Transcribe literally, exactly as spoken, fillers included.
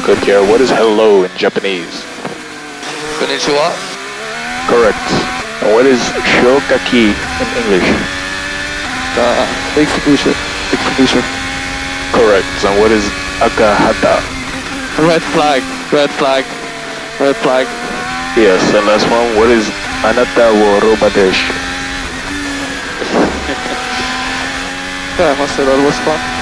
Good, Pierre. What is hello in Japanese? Konnichiwa. Correct. And what is shokaki in English? Uh, execution. Execution. Correct. And what is akahata? Red flag. Red flag. Red flag. Yes. And last one. What is anata wo roba desu? Yeah, I must say that was fun.